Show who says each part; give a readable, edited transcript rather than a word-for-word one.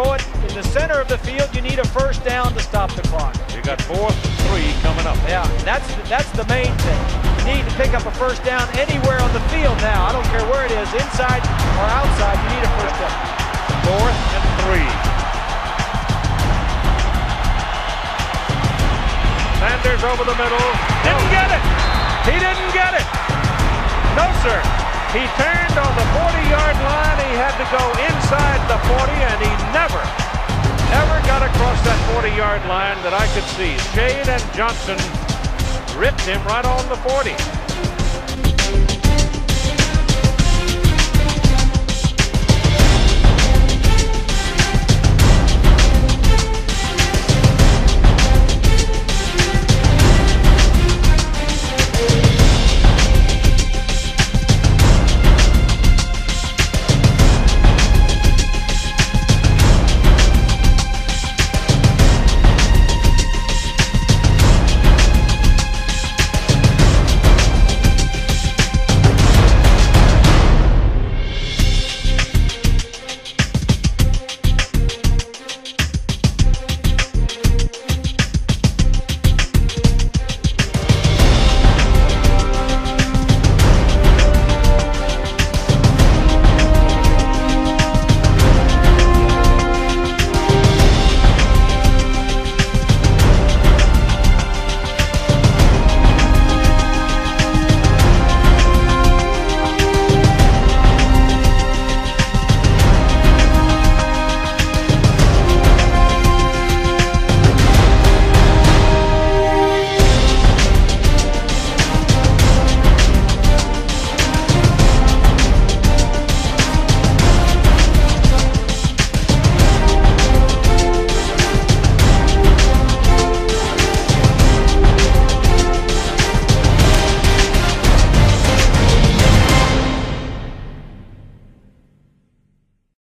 Speaker 1: throw it in the center of the field, you need a first down to stop the clock.
Speaker 2: You got 4th and 3 coming up.
Speaker 1: Yeah, that's the main thing. You need to pick up a first down anywhere on the field now. I don't care where it is, inside or outside, you need a first down.
Speaker 2: 4th and 3. Sanders over the middle. Didn't get it. He didn't get it. No, sir. He turned on the 40-yard line. He had to go inside the 40, and he never got across that 40-yard line that I could see. Shade and Johnson ripped him right on the 40.